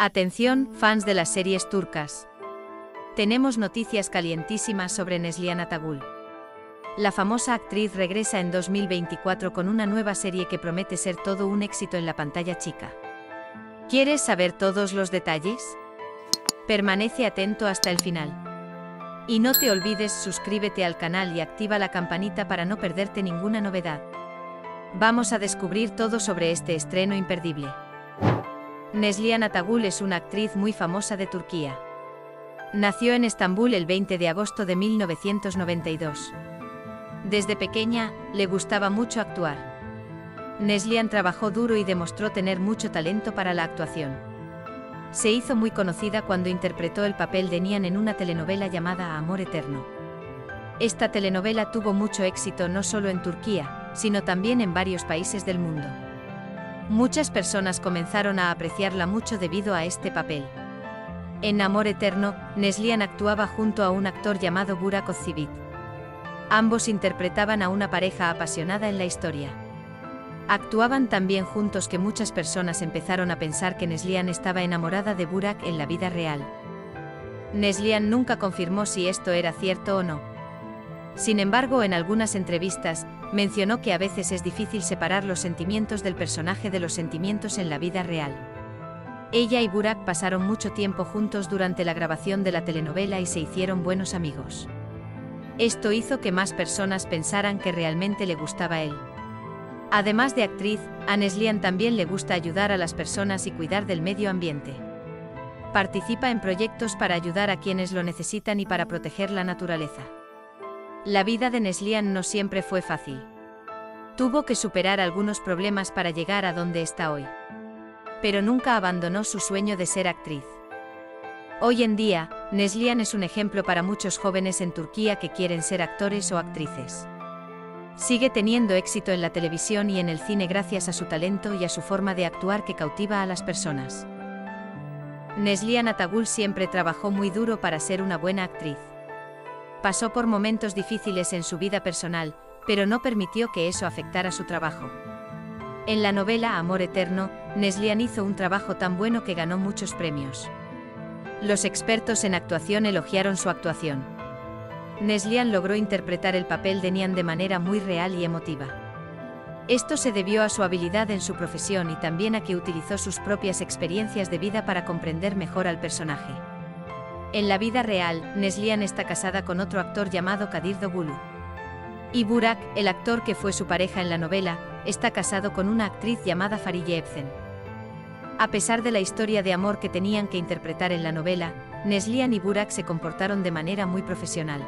Atención, fans de las series turcas. Tenemos noticias calientísimas sobre Neslihan Atagul. La famosa actriz regresa en 2024 con una nueva serie que promete ser todo un éxito en la pantalla chica. ¿Quieres saber todos los detalles? Permanece atento hasta el final. Y no te olvides, suscríbete al canal y activa la campanita para no perderte ninguna novedad. Vamos a descubrir todo sobre este estreno imperdible. Neslihan Atagul es una actriz muy famosa de Turquía. Nació en Estambul el 20 de agosto de 1992. Desde pequeña, le gustaba mucho actuar. Neslihan trabajó duro y demostró tener mucho talento para la actuación. Se hizo muy conocida cuando interpretó el papel de Nihan en una telenovela llamada Amor Eterno. Esta telenovela tuvo mucho éxito no solo en Turquía, sino también en varios países del mundo. Muchas personas comenzaron a apreciarla mucho debido a este papel. En Amor Eterno, Neslihan actuaba junto a un actor llamado Burak Özçivit. Ambos interpretaban a una pareja apasionada en la historia. Actuaban tan bien juntos que muchas personas empezaron a pensar que Neslihan estaba enamorada de Burak en la vida real. Neslihan nunca confirmó si esto era cierto o no. Sin embargo, en algunas entrevistas, mencionó que a veces es difícil separar los sentimientos del personaje de los sentimientos en la vida real. Ella y Burak pasaron mucho tiempo juntos durante la grabación de la telenovela y se hicieron buenos amigos. Esto hizo que más personas pensaran que realmente le gustaba él. Además de actriz, a Neslihan también le gusta ayudar a las personas y cuidar del medio ambiente. Participa en proyectos para ayudar a quienes lo necesitan y para proteger la naturaleza. La vida de Neslihan no siempre fue fácil. Tuvo que superar algunos problemas para llegar a donde está hoy. Pero nunca abandonó su sueño de ser actriz. Hoy en día, Neslihan es un ejemplo para muchos jóvenes en Turquía que quieren ser actores o actrices. Sigue teniendo éxito en la televisión y en el cine gracias a su talento y a su forma de actuar que cautiva a las personas. Neslihan Atagul siempre trabajó muy duro para ser una buena actriz. Pasó por momentos difíciles en su vida personal, pero no permitió que eso afectara su trabajo. En la novela Amor Eterno, Neslihan hizo un trabajo tan bueno que ganó muchos premios. Los expertos en actuación elogiaron su actuación. Neslihan logró interpretar el papel de Nihan de manera muy real y emotiva. Esto se debió a su habilidad en su profesión y también a que utilizó sus propias experiencias de vida para comprender mejor al personaje. En la vida real, Neslihan está casada con otro actor llamado Kadir Doğulu. Y Burak, el actor que fue su pareja en la novela, está casado con una actriz llamada Fariye Evcen. A pesar de la historia de amor que tenían que interpretar en la novela, Neslihan y Burak se comportaron de manera muy profesional.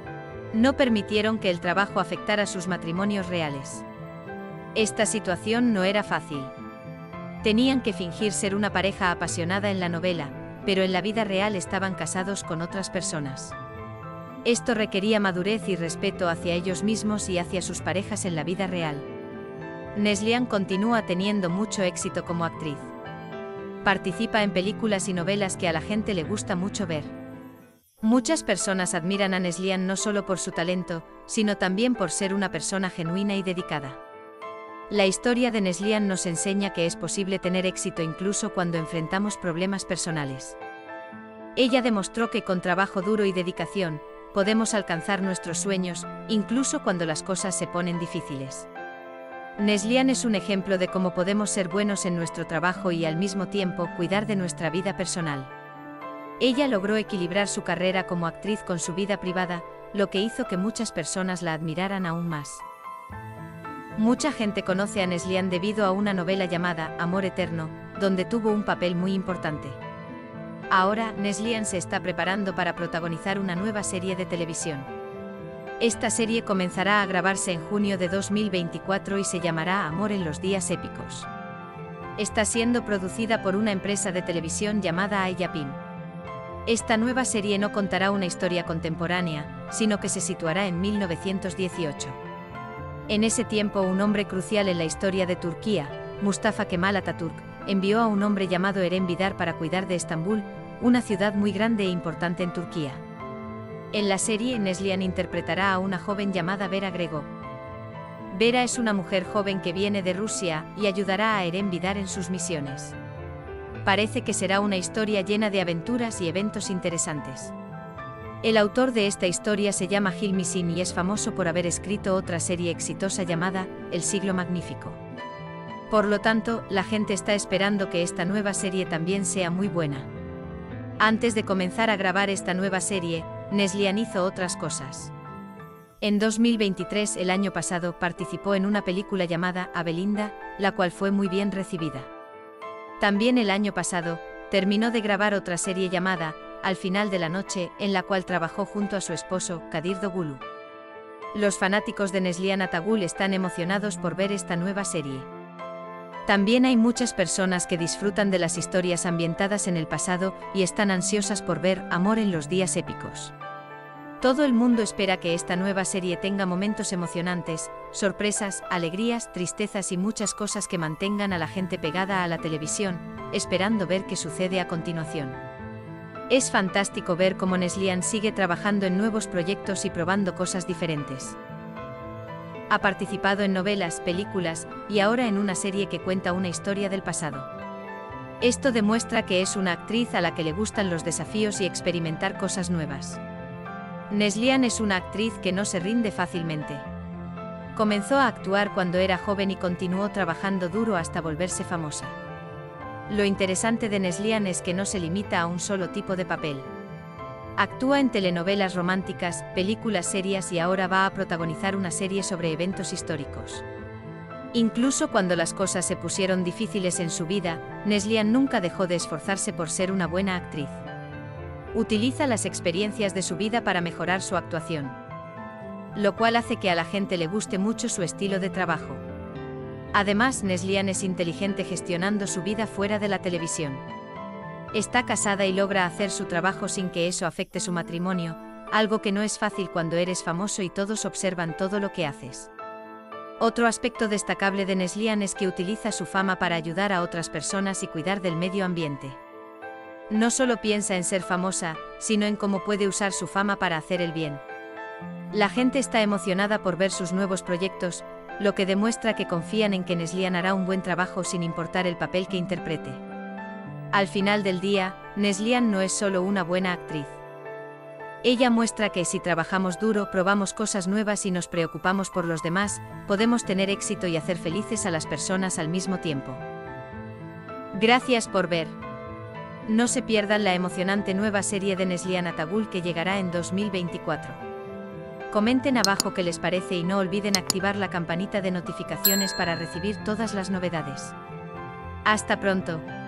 No permitieron que el trabajo afectara sus matrimonios reales. Esta situación no era fácil. Tenían que fingir ser una pareja apasionada en la novela, pero en la vida real estaban casados con otras personas. Esto requería madurez y respeto hacia ellos mismos y hacia sus parejas en la vida real. Neslihan continúa teniendo mucho éxito como actriz. Participa en películas y novelas que a la gente le gusta mucho ver. Muchas personas admiran a Neslihan no solo por su talento, sino también por ser una persona genuina y dedicada. La historia de Neslihan nos enseña que es posible tener éxito incluso cuando enfrentamos problemas personales. Ella demostró que con trabajo duro y dedicación, podemos alcanzar nuestros sueños, incluso cuando las cosas se ponen difíciles. Neslihan es un ejemplo de cómo podemos ser buenos en nuestro trabajo y al mismo tiempo cuidar de nuestra vida personal. Ella logró equilibrar su carrera como actriz con su vida privada, lo que hizo que muchas personas la admiraran aún más. Mucha gente conoce a Neslihan debido a una novela llamada Amor Eterno, donde tuvo un papel muy importante. Ahora, Neslihan se está preparando para protagonizar una nueva serie de televisión. Esta serie comenzará a grabarse en junio de 2024 y se llamará Amor en los días épicos. Está siendo producida por una empresa de televisión llamada Ayapim. Esta nueva serie no contará una historia contemporánea, sino que se situará en 1918. En ese tiempo, un hombre crucial en la historia de Turquía, Mustafa Kemal Atatürk, envió a un hombre llamado Eren Vidar para cuidar de Estambul, una ciudad muy grande e importante en Turquía. En la serie, Neslihan interpretará a una joven llamada Vera Grego. Vera es una mujer joven que viene de Rusia y ayudará a Eren Vidar en sus misiones. Parece que será una historia llena de aventuras y eventos interesantes. El autor de esta historia se llama Hilmi Singh y es famoso por haber escrito otra serie exitosa llamada El Siglo Magnífico. Por lo tanto, la gente está esperando que esta nueva serie también sea muy buena. Antes de comenzar a grabar esta nueva serie, Neslihan hizo otras cosas. En 2023, el año pasado, participó en una película llamada A Belinda, la cual fue muy bien recibida. También el año pasado, terminó de grabar otra serie llamada Al final de la noche, en la cual trabajó junto a su esposo, Kadir Doğulu. Los fanáticos de Neslihan Atagul están emocionados por ver esta nueva serie. También hay muchas personas que disfrutan de las historias ambientadas en el pasado y están ansiosas por ver amor en los días épicos. Todo el mundo espera que esta nueva serie tenga momentos emocionantes, sorpresas, alegrías, tristezas y muchas cosas que mantengan a la gente pegada a la televisión, esperando ver qué sucede a continuación. Es fantástico ver cómo Neslihan sigue trabajando en nuevos proyectos y probando cosas diferentes. Ha participado en novelas, películas, y ahora en una serie que cuenta una historia del pasado. Esto demuestra que es una actriz a la que le gustan los desafíos y experimentar cosas nuevas. Neslihan es una actriz que no se rinde fácilmente. Comenzó a actuar cuando era joven y continuó trabajando duro hasta volverse famosa. Lo interesante de Neslihan es que no se limita a un solo tipo de papel. Actúa en telenovelas románticas, películas serias y ahora va a protagonizar una serie sobre eventos históricos. Incluso cuando las cosas se pusieron difíciles en su vida, Neslihan nunca dejó de esforzarse por ser una buena actriz. Utiliza las experiencias de su vida para mejorar su actuación, lo cual hace que a la gente le guste mucho su estilo de trabajo. Además, Neslihan es inteligente gestionando su vida fuera de la televisión. Está casada y logra hacer su trabajo sin que eso afecte su matrimonio, algo que no es fácil cuando eres famoso y todos observan todo lo que haces. Otro aspecto destacable de Neslihan es que utiliza su fama para ayudar a otras personas y cuidar del medio ambiente. No solo piensa en ser famosa, sino en cómo puede usar su fama para hacer el bien. La gente está emocionada por ver sus nuevos proyectos, lo que demuestra que confían en que Neslihan hará un buen trabajo sin importar el papel que interprete. Al final del día, Neslihan no es solo una buena actriz. Ella muestra que si trabajamos duro, probamos cosas nuevas y nos preocupamos por los demás, podemos tener éxito y hacer felices a las personas al mismo tiempo. Gracias por ver. No se pierdan la emocionante nueva serie de Neslihan Atagul que llegará en 2024. Comenten abajo qué les parece y no olviden activar la campanita de notificaciones para recibir todas las novedades. Hasta pronto.